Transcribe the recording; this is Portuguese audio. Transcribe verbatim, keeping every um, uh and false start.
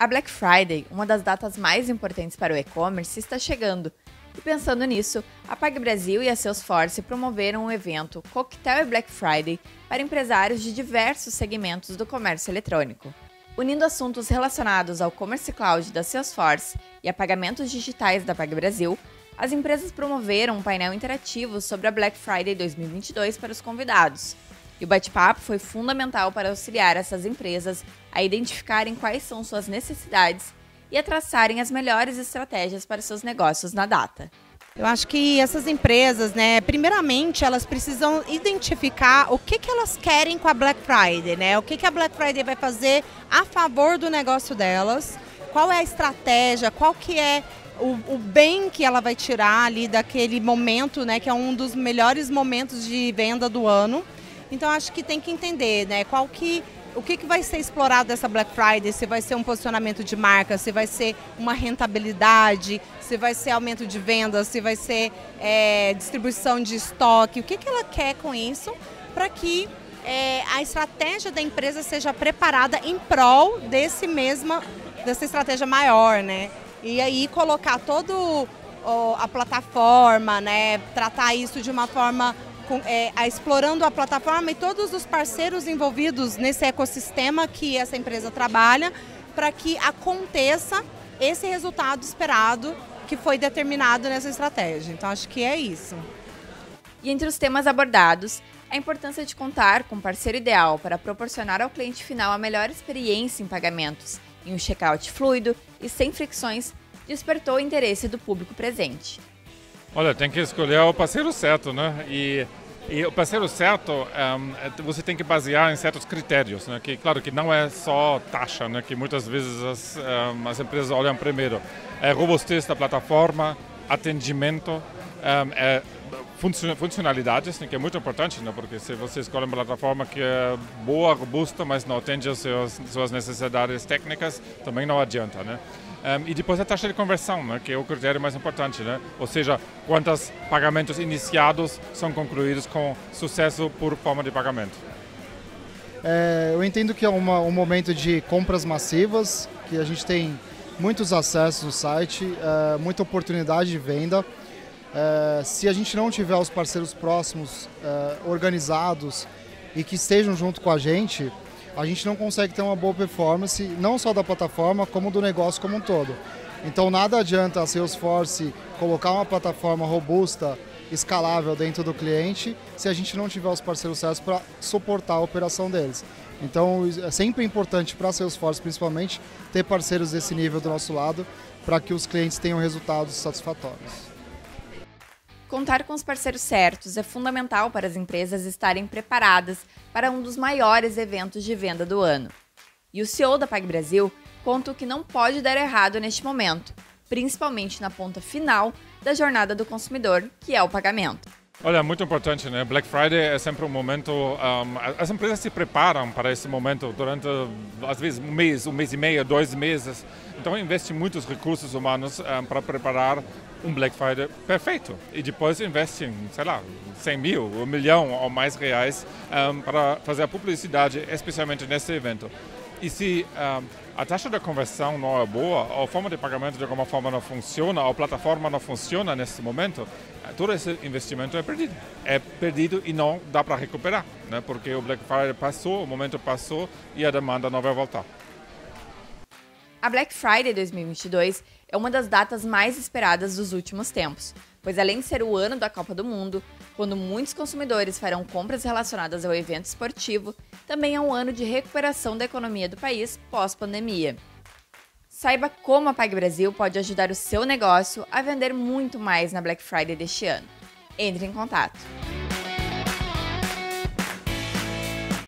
A Black Friday, uma das datas mais importantes para o e-commerce, está chegando. E pensando nisso, a PagBrasil e a Salesforce promoveram um evento Coquetel e Black Friday para empresários de diversos segmentos do comércio eletrônico. Unindo assuntos relacionados ao Commerce Cloud da Salesforce e a pagamentos digitais da PagBrasil, as empresas promoveram um painel interativo sobre a Black Friday dois mil e vinte e dois para os convidados. E o bate-papo foi fundamental para auxiliar essas empresas a identificarem quais são suas necessidades e a traçarem as melhores estratégias para seus negócios na data. Eu acho que essas empresas, né, primeiramente elas precisam identificar o que, que elas querem com a Black Friday, né? O que, que a Black Friday vai fazer a favor do negócio delas, qual é a estratégia, qual que é o, o bem que ela vai tirar ali daquele momento, né, que é um dos melhores momentos de venda do ano. Então acho que tem que entender, né, qual que, o que, que vai ser explorado dessa Black Friday, se vai ser um posicionamento de marca, se vai ser uma rentabilidade, se vai ser aumento de vendas, se vai ser é, distribuição de estoque, o que, que ela quer com isso para que é, a estratégia da empresa seja preparada em prol desse mesma, dessa estratégia maior, né? E aí colocar toda a plataforma, né, tratar isso de uma forma Com, é, a, explorando a plataforma e todos os parceiros envolvidos nesse ecossistema que essa empresa trabalha para que aconteça esse resultado esperado que foi determinado nessa estratégia. Então acho que é isso. E entre os temas abordados, a importância de contar com um parceiro ideal para proporcionar ao cliente final a melhor experiência em pagamentos e um checkout fluido e sem fricções despertou o interesse do público presente. Olha, tem que escolher o parceiro certo, né? E, e o parceiro certo, um, você tem que basear em certos critérios, né? Que, claro, que não é só taxa, né? Que muitas vezes as, um, as empresas olham primeiro. É robustez da plataforma, atendimento, um, é funcionalidades, né? Que é muito importante, né? Porque se você escolhe uma plataforma que é boa, robusta, mas não atende às suas, suas necessidades técnicas, também não adianta, né? Um, e depois a taxa de conversão, né, que é o critério mais importante, né? Ou seja, quantos pagamentos iniciados são concluídos com sucesso por forma de pagamento. É, eu entendo que é uma, um momento de compras massivas, que a gente tem muitos acessos no site, é, muita oportunidade de venda. É, se a gente não tiver os parceiros próximos, é, organizados e que estejam junto com a gente, a gente não consegue ter uma boa performance, não só da plataforma, como do negócio como um todo. Então nada adianta a Salesforce colocar uma plataforma robusta, escalável dentro do cliente, se a gente não tiver os parceiros certos para suportar a operação deles. Então é sempre importante para a Salesforce, principalmente, ter parceiros desse nível do nosso lado, para que os clientes tenham resultados satisfatórios. Contar com os parceiros certos é fundamental para as empresas estarem preparadas para um dos maiores eventos de venda do ano. E o C E O da PagBrasil conta o que não pode dar errado neste momento, principalmente na ponta final da jornada do consumidor, que é o pagamento. Olha, muito importante, né? Black Friday é sempre um momento, um, as empresas se preparam para esse momento durante, às vezes, um mês, um mês e meio, dois meses. Então, investem muitos recursos humanos um, para preparar um Black Friday perfeito. E depois investem, sei lá, cem mil, um milhão ou mais reais um, para fazer a publicidade, especialmente nesse evento. E se um, a taxa de conversão não é boa, ou a forma de pagamento de alguma forma não funciona, ou a plataforma não funciona nesse momento, todo esse investimento é perdido. É perdido e não dá para recuperar, né? Porque o Black Friday passou, o momento passou e a demanda não vai voltar. A Black Friday dois mil e vinte e dois é uma das datas mais esperadas dos últimos tempos, pois além de ser o ano da Copa do Mundo, quando muitos consumidores farão compras relacionadas ao evento esportivo, também é um ano de recuperação da economia do país pós-pandemia. Saiba como a PagBrasil pode ajudar o seu negócio a vender muito mais na Black Friday deste ano. Entre em contato!